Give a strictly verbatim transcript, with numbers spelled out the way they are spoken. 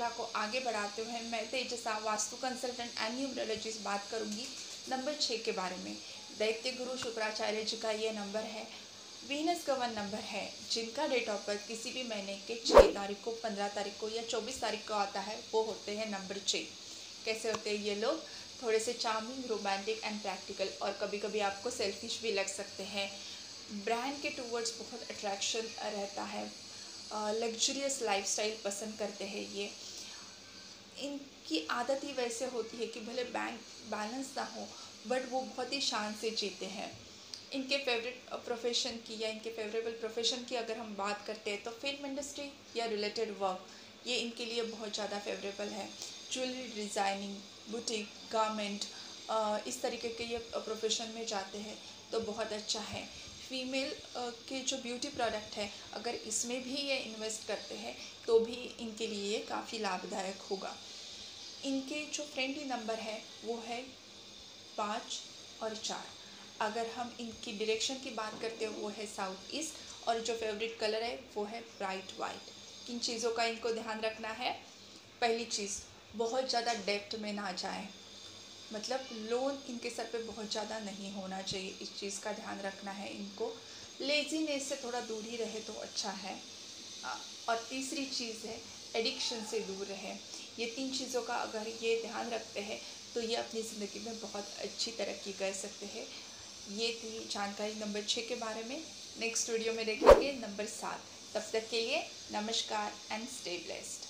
यात्रा को आगे बढ़ाते हुए मैं तेजसा वास्तु कंसल्टेंट एंड न्यूमरोलॉजिस्ट बात करूंगी नंबर छः के बारे में। दैत्य गुरु शुक्राचार्य जी का ये नंबर है, वीनस का वन नंबर है। जिनका डेट ऑफ बर्थ किसी भी महीने के छः तारीख को, पंद्रह तारीख को या चौबीस तारीख को आता है वो होते हैं नंबर छः। कैसे होते हैं ये लोग? थोड़े से चार्मिंग, रोमांटिक एंड प्रैक्टिकल, और कभी कभी आपको सेल्फिश भी लग सकते हैं। ब्रांड के टूवर्ड्स बहुत अट्रैक्शन रहता है, लग्जरियस लाइफस्टाइल पसंद करते हैं ये। इनकी आदत ही वैसे होती है कि भले बैंक बैलेंस ना हो बट वो बहुत ही शान से जीते हैं। इनके फेवरेट प्रोफेशन की या इनके फेवरेबल प्रोफेशन की अगर हम बात करते हैं तो फिल्म इंडस्ट्री या रिलेटेड वर्क ये इनके लिए बहुत ज़्यादा फेवरेबल है। ज्वेलरी डिज़ाइनिंग, बुटीक, गारमेंट, इस तरीके के ये प्रोफेशन में जाते हैं तो बहुत अच्छा है। फीमेल के जो ब्यूटी प्रोडक्ट है अगर इसमें भी ये इन्वेस्ट करते हैं तो भी इनके लिए काफ़ी लाभदायक होगा। इनके जो फ्रेंडली नंबर है वो है पाँच और चार। अगर हम इनकी डायरेक्शन की बात करते हैं वो है साउथ ईस्ट, और जो फेवरेट कलर है वो है ब्राइट वाइट। किन चीज़ों का इनको ध्यान रखना है? पहली चीज़, बहुत ज़्यादा डेप्थ में ना जाए, मतलब लोन इनके सर पे बहुत ज़्यादा नहीं होना चाहिए, इस चीज़ का ध्यान रखना है इनको। लेजीनेस से थोड़ा दूर ही रहे तो अच्छा है। और तीसरी चीज़ है एडिक्शन से दूर रहे। ये तीन चीज़ों का अगर ये ध्यान रखते हैं तो ये अपनी ज़िंदगी में बहुत अच्छी तरक्की कर सकते हैं। ये थी जानकारी नंबर छः के बारे में। नेक्स्ट वीडियो में देखेंगे नंबर सात। तब तक के लिए नमस्कार एंड स्टे ब्लेस्ड।